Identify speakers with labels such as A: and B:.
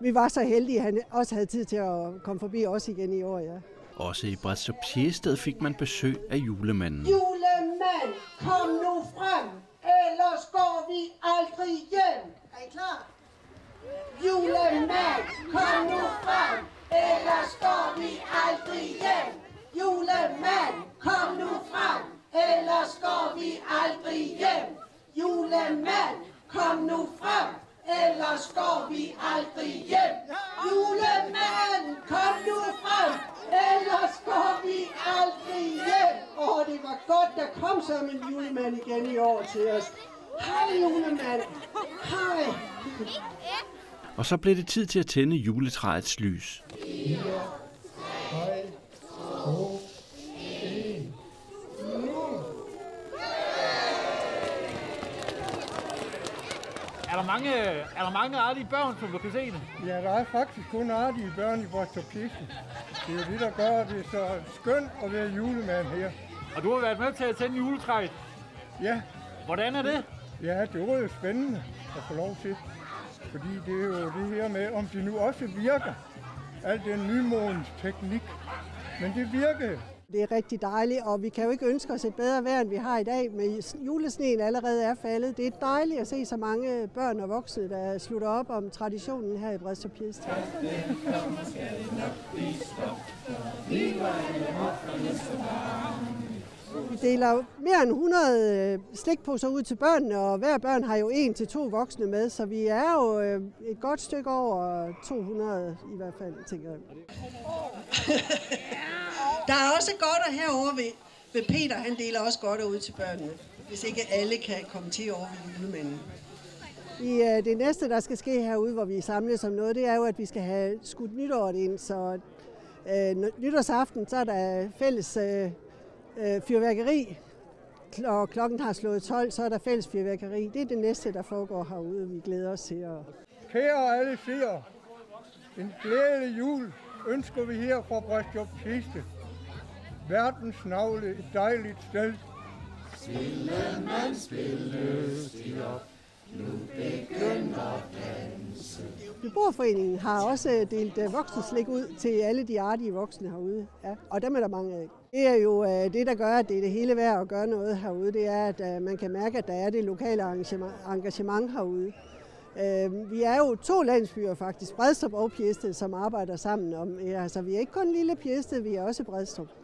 A: vi var så heldige, at han også havde tid til at komme forbi os igen i år, ja.
B: Også i Brædstrup Pjæsted fik man besøg af julemanden.
C: Julemand, kom nu frem, ellers går vi aldrig hjem. Er I klar? Julemand, kom nu frem, ellers går vi aldrig hjem. Julemand, kom nu frem, ellers går vi aldrig hjem. Julemand, kom nu frem, ellers går vi aldrig hjem. Julemand, kom nu frem, ellers går vi aldrig hjem. Det var godt, der kom som en julemand igen i år til os. Hej julemand, hej.
B: Og så blev det tid til at tænde juletræets lys.
D: 4, 3, 2, 1, nu!
E: Er der mange artige børn, som du kan se det?
D: Ja, der er faktisk kun artige børn i Brædstrup Pjæsted. Det er jo det, der gør det så skønt at være julemand her.
E: Og du har været med til at tænde juletræet?
D: Ja.
E: Hvordan er det?
D: Ja, det var jo spændende at få lov til. Fordi det er jo det her med, om det nu også virker. Al den nymodens teknik. Men det virker.
A: Det er rigtig dejligt, og vi kan jo ikke ønske os et bedre vejr, end vi har i dag, med julesneen allerede er faldet. Det er dejligt at se så mange børn og voksne, der slutter op om traditionen her i Brædstrup Pjæsted. Vi deler mere end 100 slikposer ud til børnene, og hver børn har jo 1 til 2 voksne med, så vi er jo et godt stykke over 200 i hvert fald, tænker jeg.
C: Der er også godter herovre ved Peter, han deler også godter ud til børnene, hvis ikke alle kan komme til over ved julemanden.
A: Det næste, der skal ske herude, hvor vi samles om noget, det er jo, at vi skal have skudt nytåret ind, så nytårsaften, så er der fælles fyrværkeri, og klokken har slået 12, så er der fælles fyrværkeri. Det er det næste, der foregår herude, vi glæder os til.
D: Kære alle seere, en glædelig jul ønsker vi her fra Brædstrup Pjæsted. Verdens navle, et dejligt sted.
F: Stille mand spille, stig op, nu begynder danse.
A: Beboerforeningen har også delt voksenslik ud til alle de artige voksne herude, ja, og dem er der mange af. Det er jo det, der gør, at det er det hele værd at gøre noget herude, det er, at man kan mærke, at der er det lokale engagement herude. Vi er jo 2 landsbyer faktisk, Brædstrup og Pjæsted, som arbejder sammen om, altså vi er ikke kun lille Pjæsted, vi er også Brædstrup.